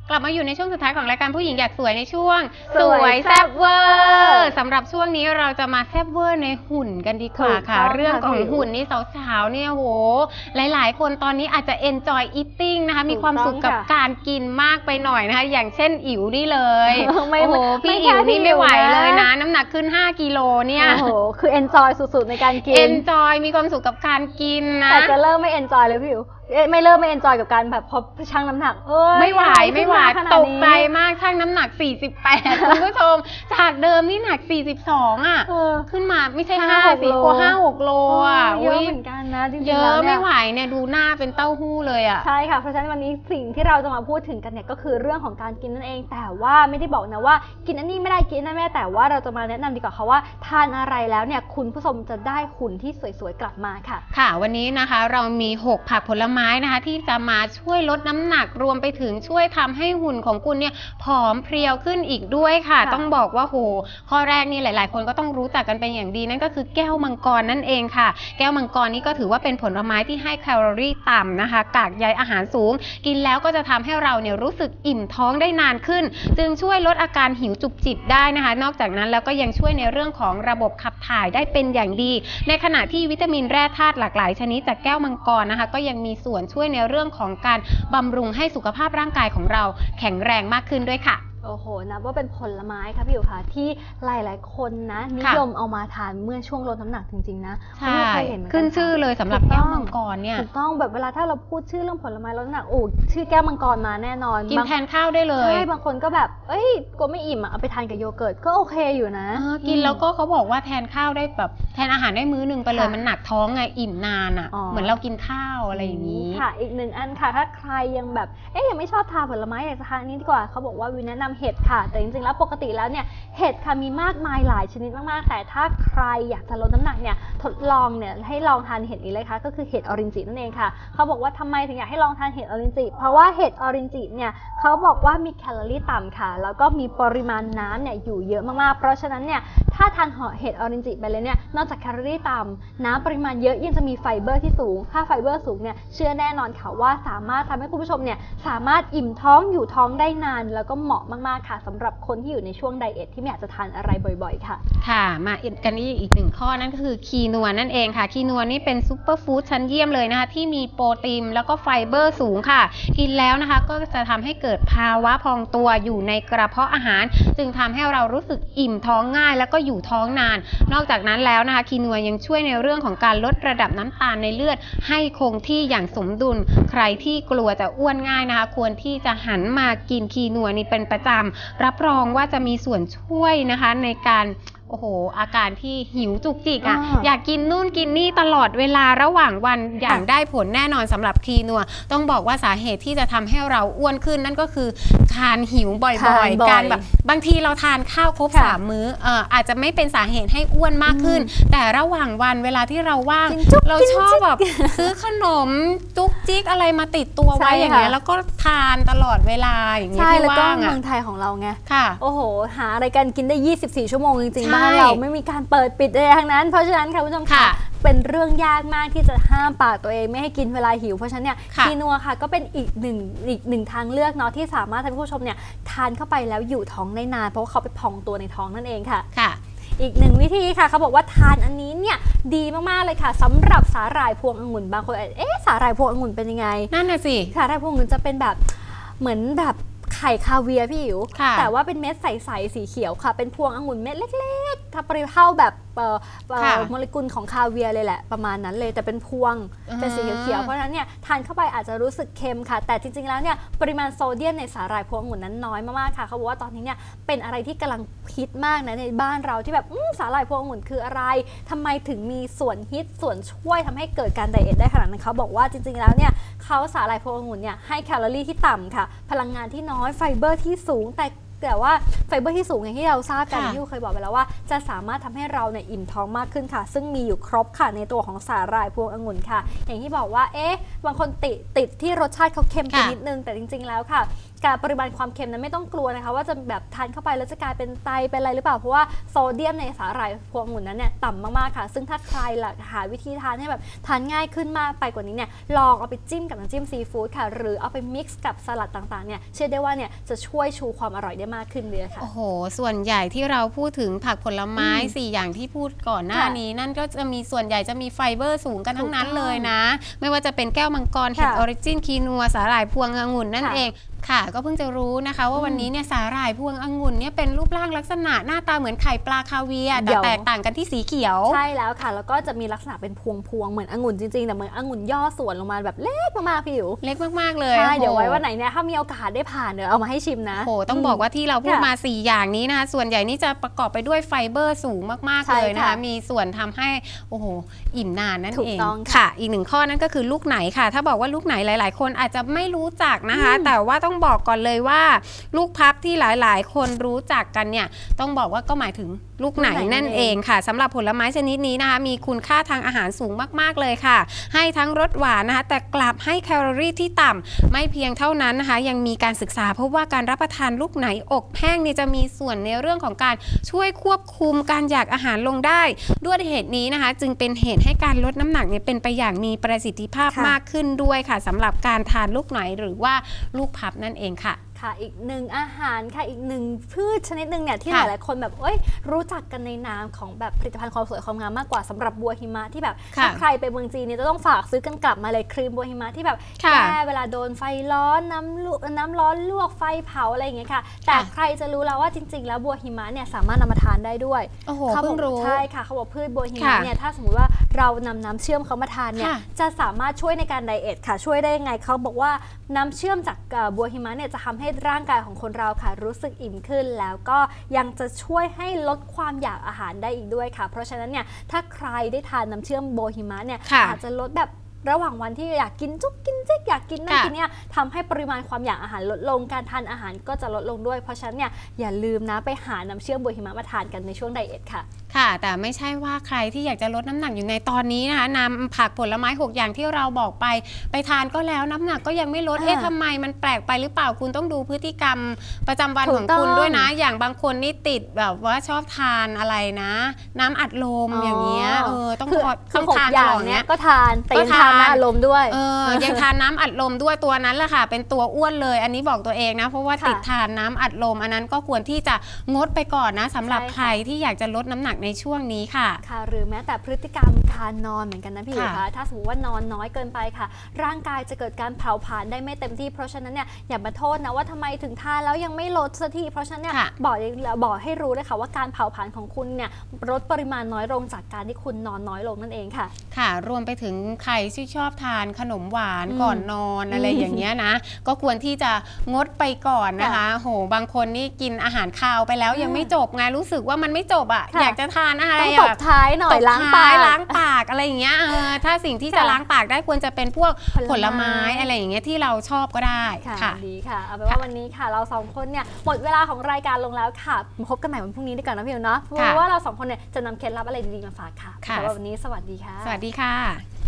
กลับมาอยู่ในช่วงสุดท้ายของรายการผู้หญิงอยากสวยในช่วงสวยแซ่บเวอร์สำหรับช่วงนี้เราจะมาแซ่บเวอร์ในหุ่นกันดีกว่าค่ะเรื่องของหุ่นนี่สาวๆเนี่ยโหหลายๆคนตอนนี้อาจจะ enjoy eating นะคะมีความสุขกับการกินมากไปหน่อยนะคะอย่างเช่นอิ๋วนี่เลยโอ้โหพี่อิ๋วนี่ไม่ไหวเลยนะน้ำหนักขึ้น5 กิโลเนี่ยโอ้โหคือ enjoy สุดๆในการกิน enjoy มีความสุขกับการกินนะแต่จะเริ่มไม่ enjoy เลยพี่อิ๋วไม่เริ่มไม่ enjoy กับการแบบพอชั่งน้ำหนักไม่ไหวตกใจมากชั่งน้ำหนัก48คุณผู้ชมจากเดิมนี่หนัก42อ่ะขึ้นมาไม่ใช่5 4 5-6 โลอ่ะเยอะเหมือนกันนะจริงๆเยอะไม่ไหวเนี่ยดูหน้าเป็นเต้าหู้เลยอ่ะใช่ค่ะเพราะฉะนั้นวันนี้สิ่งที่เราจะมาพูดถึงกันเนี่ยก็คือเรื่องของการกินนั่นเองแต่ว่าไม่ได้บอกนะว่ากินอันนี้ไม่ได้กินนั่นไม่ได้แต่ว่าเราจะมาแนะนำดีกว่าค่ะว่าทานอะไรแล้วเนี่ยคุณผู้ชมจะได้หุ่นที่สวยๆกลับมาค่ะค่ะวันนี้นะคะเรามี6ผักผลไม้นะคะที่จะมาช่วยลดน้ำหนักรวมไปถึงช่วยทำให้หุ่นของคุณเนี่ยผอมเพรียวขึ้นอีกด้วยค่ะต้องบอกว่าโหข้อแรกนี่หลายๆคนก็ต้องรู้จักกันเป็นอย่างดีนั่นก็คือแก้วมังกรนั่นเองค่ะแก้วมังกรนี่ก็ถือว่าเป็นผลไม้ที่ให้แคลอรี่ต่ำนะคะกากใยอาหารสูงกินแล้วก็จะทำให้เราเนี่ยรู้สึกอิ่มท้องได้นานขึ้นจึงช่วยลดอาการหิวจุกจิกได้นะคะนอกจากนั้นแล้วก็ยังช่วยในเรื่องของระบบขับถ่ายได้เป็นอย่างดีในขณะที่วิตามินแร่ธาตุหลากหลายชนิดจากแก้วมังกรนะคะก็ยังมีส่วนช่วยในเรื่องของการบำรุงให้สุขภาพร่างกายของเราแข็งแรงมากขึ้นด้วยค่ะโอ้โหนับว่าเป็นผลไม้ค่ะพี่อยู่ค่ะที่หลายๆคนนะนิยมเอามาทานเมื่อช่วงลดน้ำหนักจริงๆนะไม่เคยเห็นขึ้นชื่อเลยสำหรับแก้วมังกรเนี่ยถูกต้องแบบเวลาถ้าเราพูดชื่อเรื่องผลไม้ลดน้ำหนักโอ้ชื่อแก้วมังกรมาแน่นอนกินแทนข้าวได้เลยใช่บางคนก็แบบกลัวไม่อิ่มเอาไปทานกับโยเกิร์ตก็โอเคอยู่นะกินแล้วก็เขาบอกว่าแทนข้าวได้แบบแทนอาหารได้มื้อนึงไปเลยมันหนักท้องไงอิ่มนานอ่ะเหมือนเรากินข้าวอะไรอย่างนี้ค่ะอีก1อันค่ะถ้าใครยังแบบยังไม่ชอบทานผลไม้อยากจะทานนี้ดีกว่าเขาบอกว่าวิวแนะนำเห็ดค่ะแต่จริงๆแล้วปกติแล้วเนี่ยเห็ดค่ะมีมากมายหลายชนิดมากๆแต่ถ้าใครอยากจะลดน้ำหนักเนี่ยทดลองเนี่ยให้ลองทานเห็ดนี้เลยค่ะก็คือเห็ดออรินจินั่นเองค่ะเขาบอกว่าทำไมถึงอยากให้ลองทานเห็ดออรินจิเพราะว่าเห็ดออรินจิเนี่ยเขาบอกว่ามีแคลอรี่ต่ำค่ะแล้วก็มีปริมาณน้ำเนี่ยอยู่เยอะมากๆเพราะฉะนั้นเนี่ยถ้าทานเห็ดออรินจิไปเลยเนี่ยนอกจากแคลอรี่ต่ำน้ำปริมาณเยอะยังจะมีไฟเบอร์ที่สูงถ้าไฟเบอร์สูงเนี่ยเชื่อแน่นอนค่ะว่าสามารถทำให้คุณผู้ชมเนี่ยสามารถอิ่มท้องอยู่ท้องได้นานแล้วก็เหมาะมากๆค่ะสำหรับคนที่อยู่ในช่วงไดเอทที่ไม่อยากจะทานอะไรบ่อยๆค่ะค่ะมากันอีก1ข้อนั่นก็คือคีนัวนั่นเองค่ะคีนัวนี่เป็นซุปเปอร์ฟู้ดชั้นเยี่ยมเลยนะคะที่มีโปรตีนแล้วก็ไฟเบอร์สูงค่ะกินแล้วนะคะก็จะทำให้เกิดภาวะพองตัวอยู่ในกระเพาะอาหารจึงทำให้เรารู้สึกอิ่มท้องง่ายแล้วก็อยู่ท้องนานนอกจากนั้นแล้วนะคะคีนัวยังช่วยในเรื่องของการลดระดับน้ำตาลในเลือดให้คงที่อย่างสมดุลใครที่กลัวจะอ้วนง่ายนะคะควรที่จะหันมากินคีนัวนี่เป็นประจำรับรองว่าจะมีส่วนช่วยนะคะในการโอ้โหอาการที่หิวจุกจิกอ่ะอยากกินนู่นกินนี่ตลอดเวลาระหว่างวันอย่างได้ผลแน่นอนสำหรับคีนัวต้องบอกว่าสาเหตุที่จะทำให้เราอ้วนขึ้นนั่นก็คือการหิวบ่อยๆการแบบบางทีเราทานข้าวครบ3 มื้ออาจจะไม่เป็นสาเหตุให้อ้วนมากขึ้นแต่ระหว่างวันเวลาที่เราว่างเราชอบแบบซื้อขนมจุกจิกอะไรมาติดตัวไว้อย่างเงี้ยแล้วก็ทานตลอดเวลาอย่างเงี้ยที่ว่างอ่ะเมืองไทยของเราไงค่ะโอ้โหหาอะไรกันกินได้24 ชั่วโมงจริงๆบ้านเราไม่มีการเปิดปิดอะไรทั้งนั้นเพราะฉะนั้นค่ะผู้ชมค่ะเป็นเรื่องยากมากที่จะห้ามปากตัวเองไม่ให้กินเวลาหิวเพราะฉะนั้นเนี่ยคีนัวค่ะก็เป็นอีกหนึ่งทางเลือกเนาะที่สามารถทำให้ผู้ชมเนี่ยทานเข้าไปแล้วอยู่ท้องได้นานเพราะว่าเขาไปพองตัวในท้องนั่นเองค่ะอีก1 วิธีค่ะเขาบอกว่าทานอันนี้เนี่ยดีมากๆเลยค่ะสำหรับสาหร่ายพวงองุ่นบางคนสาหร่ายพวงองุ่นเป็นยังไงนั่นน่ะสิสาหร่ายพวงองุ่นจะเป็นแบบเหมือนแบบไข่คาเวียร์พี่อิ๋วแต่ว่าเป็นเม็ดใสๆสีเขียวค่ะเป็นพวงองุ่นเม็ดเล็กๆถ้าปริเท่าแบบโมเลกุลของคาเวียร์เลยแหละประมาณนั้นเลยแต่เป็นพวงเป็นสีเขียวๆเพราะฉะนั้นเนี่ยทานเข้าไปอาจจะรู้สึกเค็มค่ะแต่จริงๆแล้วเนี่ยปริมาณโซเดียมในสาหร่ายพวงองุ่นนั้นน้อยมากๆค่ะเขาบอกว่าตอนนี้เนี่ยเป็นอะไรที่กำลังฮิตมากนะในบ้านเราที่แบบสาหร่ายพวงองุ่นคืออะไรทำไมถึงมีส่วนฮิตส่วนช่วยทำให้เกิดการไดเอทได้ขนาดนั้นเขาบอกว่าจริงๆแล้วเนี่ยเขาสาหร่ายพวงองุ่นเนี่ยให้แคลอรี่ที่ต่ำค่ะพลังงานที่น้อยไฟเบอร์ที่สูงแต่แต่ว่าไฟเบอร์ที่สูงอย่างที่เราทราบกันค่ะที่เคยบอกไปแล้วว่าจะสามารถทำให้เราเนี่ยอิ่มท้องมากขึ้นค่ะ ซึ่งมีอยู่ครบค่ะในตัวของสาหร่ายพวงองุ่นค่ะ อย่างที่บอกว่าบางคนติดที่รสชาติเขาเค็มไปค่ะนิดนึงแต่จริงๆแล้วค่ะการปริมาณความเค็มนั้นไม่ต้องกลัวนะคะว่าจะแบบทานเข้าไปแล้วจะกลายเป็นไตเป็นอะไรหรือเปล่าเพราะว่าโซเดียมในสาหร่ายพวงองุ่นนั้นเนี่ยต่ำมากๆค่ะซึ่งถ้าใครล่ะหาวิธีทานให้แบบทานง่ายขึ้นมากไปกว่านี้เนี่ยลองเอาไปจิ้มกับน้ำจิ้มซีฟู้ดค่ะหรือเอาไปมิกซ์กับสลัดต่างๆเนี่ยเชื่อได้ว่าเนี่ยจะช่วยชูความอร่อยได้มากขึ้นเลยค่ะโอ้โห ส่วนใหญ่ที่เราพูดถึงผักผลไม้ 4 อย่างที่พูดก่อนหน้าค่ะนี้ นั่นก็จะมีส่วนใหญ่จะมีไฟเบอร์สูงกันทั้งนั้นถูกต้องเลยนะ ไม่ว่าจะเป็นแก้วมังกรเห็ดค่ะออริจินคีนัวสาหร่ายพวงองุ่นนั่นค่ะเองค่ะ ก็เพิ่งจะรู้นะคะว่าวันนี้เนี่ยสาหร่ายพวงองุ่นเนี่ยเป็นรูปร่างลักษณะหน้าตาเหมือนไข่ปลาคาเวียร์เดี๋แต่ยวแตกต่างกันที่สีเขียวใช่แล้วค่ะแล้วก็จะมีลักษณะเป็นพวงๆเหมือนองุ่นจริงๆแต่เหมือนองุ่นย่อส่วนลงมาแบบเล็กมากๆพี่อิ๋วเล็กมากๆเลยใช่โอ้โหเดี๋ยวไว้วันไหนเนี่ยถ้ามีโอกาสได้ผ่านเดี๋ยวเอามาให้ชิมนะโอ้โหต้องบอกว่าที่เราพูดค่ะมา 4 อย่างนี้นะคะส่วนใหญ่นี่จะประกอบไปด้วยไฟเบอร์สูงมากๆใช่เลยนะคะค่ะมีส่วนทำให้โอ้โหอิ่มนานนั่นถูกเองต้องค่ะค่ะ อีกหนึ่งข้อนั่นก็คือลูกไหนค่ะ ถ้าบอกว่าลูกไหนหลาย ๆ คนอาจจะไม่รู้จักนะคะ แต่ว่าต้องบอกก่อนเลยว่า ลูกพับที่หลาย ๆ คนรู้จักกันเนี่ยต้องบอกว่าก็หมายถึงลูกไหนนั่นเองค่ะสำหรับผลไม้ชนิดนี้นะคะมีคุณค่าทางอาหารสูงมาก ๆ เลยค่ะ ให้ทั้งรสหวานนะคะแต่กลับให้แคลอรี่ที่ต่ำไม่เพียงเท่านั้นนะคะยังมีการศึกษาพบว่าการรับประทานลูกไหนอกแห้งเนี่ยจะมีส่วนในเรื่องของการช่วยควบคุมการอยากอาหารลงได้ ด้วยเหตุนี้นะคะจึงเป็นเหตุให้การลดน้ำหนักเนี่ยเป็นไปอย่างมีประสิทธิภาพค่ะมากขึ้นด้วยค่ะสำหรับการทานลูกไหนหรือว่าลูกพับนั่นเองค่ะค่ะอีกหนึ่งอาหารค่ะอีกหนึ่งพืชชนิดหนึ่งเนี่ยที่หค่ะลายๆคนแบบรู้จักกันในนามของแบบผลิตภัณฑ์ความสวยความงามมากกว่าสำหรับบัวหิมะที่แบบค่ะถ้าใครไปเมืองจีนเนี่ยจะต้องฝากซื้อกันกลับมาเลยครีมบัวหิมะที่แบบค่ะแก้เวลาโดนไฟร้อนน้ำร้อนลวกไฟเผาอะไรอย่างเงี้ยค่ะแต่ใครจะรู้แล้วว่าจริง ๆ แล้วบัวหิมะเนี่ยสามารถนำมาทานได้ด้วยโอ้โหเขาเพิ่บงอกรู้ใช่ค่ะเขาบอกพืชบัวหิมะค่ะเนี่ยถ้าสมมติว่าเรานำน้ำเชื่อมเขามาทานเนี่ยค่ะจะสามารถช่วยในการไดเอทค่ะช่วยได้ยังไงเขาบอกว่าน้ำเชื่อมจากบัวหิมะเนี่ยจะทำให้ร่างกายของคนเราค่ะรู้สึกอิ่มขึ้น แล้วก็ยังจะช่วยให้ลดความอยากอาหารได้อีกด้วยค่ะ เพราะฉะนั้นเนี่ยถ้าใครได้ทานน้ำเชื่อมบัวหิมะเนี่ยค่ะอาจจะลดแบบระหว่างวันที่อยากกินจุ๊กกินจิ๊กอยากกินนั่นค่ะกินเนี่ยทำให้ปริมาณความอยากอาหารลดลงการทานอาหารก็จะลดลงด้วยเพราะฉะนั้นเนี่ยอย่าลืมนะไปหาน้ำเชื่อมบัวหิมะมาทานกันในช่วงไดเอทค่ะค่ะ แต่ไม่ใช่ว่าใครที่อยากจะลดน้ำหนักอยู่ในตอนนี้นะคะนำผักผลไม้ 6 อย่างที่เราบอกไปทานก็แล้วน้ำหนักก็ยังไม่ลดอ่าเอ๊ะทำไมมันแปลกไปหรือเปล่าคุณต้องดูพฤติกรรมประจำวันถูขกองต้องคุณด้วยนะ อย่างบางคนนี่ติดแบบว่าชอบทานอะไรนะ น้ำอัดลมอย่างเงี้ยต้องคือต้อง 6 ทานอย่าตงลอดเนี้เนี้ยยก็ทานแต่ก็ยังทานทานน้ำอารมณ์ด้วยยังทานน้ำอัดลมด้วยตัวนั้นแหละค่ะเป็นตัวอ้วนเลยอันนี้บอกตัวเองนะเพราะว่าค่ะติดทานน้ำอัดลมอันนั้นก็ควรที่จะงดไปก่อนนะสำหรับใช่ค่ะใครที่อยากจะลดน้ำหนักในช่วงนี้ค่ะค่ะหรือแม้แต่พฤติกรรมการนอนเหมือนกันนะพี่อิ๋วค่ะคะถ้าสมมติว่านอนน้อยเกินไปค่ะ ร่างกายจะเกิดการเผาผลาญได้ไม่เต็มที่เพราะฉะนั้นเนี่ยอย่ามาโทษนะว่าทำไมถึงทานแล้วยังไม่ลดสักทีเพราะฉะนั้นเนี่ยค่ะบอกให้รู้เลยค่ะว่าการเผาผลาญของคุณเนี่ยลดปริมาณน้อยลงจากการที่คุณนอนน้อยลงนั่นเองค่ะค่ะรวมไปถึงใครที่ชอบทานขนมหวานอืมก่อนนอนอะไรอย่างเงี้ยนะ ก็ควรที่จะงดไปก่อนนะคะโหบางคนนี่กินอาหารคาวไปแล้วยังไม่จบไงรู้สึกว่ามันไม่จบอ่ะค่ะอยากจะทานอะไรต้องตบท้ายหน่อยล้างปากล้างปากอะไรอย่างเงี้ยถ้าสิ่งที่จะค่ะล้างปากได้ควรจะเป็นพวกผผลลไม้ไม้อะไรอย่างเงี้ยที่เราชอบก็ได้ค่ะค่ะดีค่ะเอาเป็นว่าวันนี้ค่ะเราสองคนเนี่ยหมดเวลาของรายการลงแล้วค่ะมาพบกันใหม่วันพรุ่งนี้ดีกว่านะพี่อิ๋วเนาะเพราะว่าเราสองคนเนี่ยจะนำเคล็ดลับอะไรดีๆมาฝากค่ะค่ะสำหรับวันนี้สวัสดีค่ะสวัสดีค่ะ